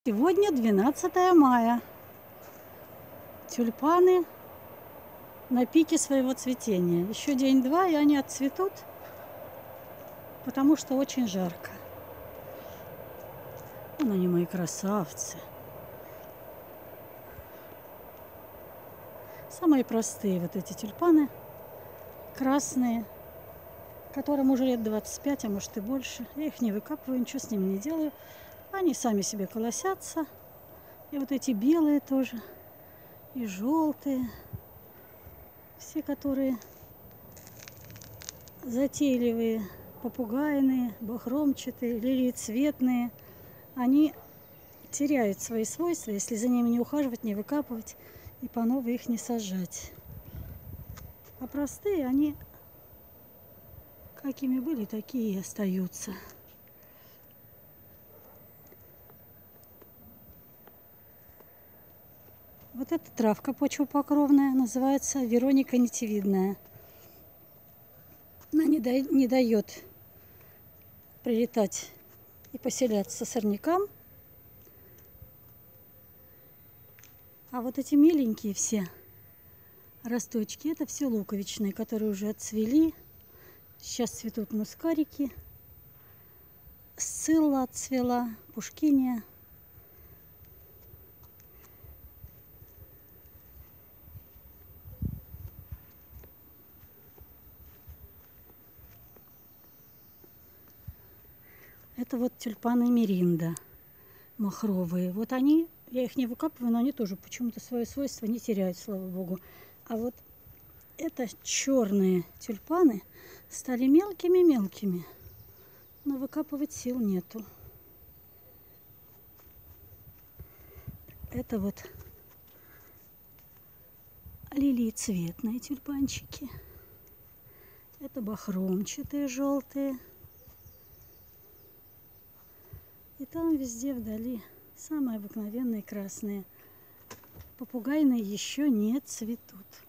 Сегодня 12 мая. Тюльпаны на пике своего цветения. Еще день-два, и они отцветут, потому что очень жарко. Вон они, мои красавцы. Самые простые вот эти тюльпаны. Красные, которым уже лет 25, а может и больше. Я их не выкапываю, ничего с ними не делаю. Они сами себе колосятся. И вот эти белые тоже. И желтые. Все, которые затейливые, попугайные, бахромчатые, лилиецветные, они теряют свои свойства, если за ними не ухаживать, не выкапывать и по новой их не сажать. А простые, они какими были, такие и остаются. Вот эта травка почвопокровная называется Вероника нитевидная. Она не дает прилетать и поселяться сорнякам. А вот эти миленькие все росточки, это все луковичные, которые уже отцвели. Сейчас цветут мускарики. Сцилла отцвела, пушкиния. Это вот тюльпаны Миринда махровые. Вот они, я их не выкапываю, но они тоже почему-то свое свойство не теряют, слава богу. А вот это черные тюльпаны стали мелкими-мелкими, но выкапывать сил нету. Это вот лилиецветные тюльпанчики. Это бахромчатые желтые. И там везде вдали самые обыкновенные красные. Попугайные еще не цветут.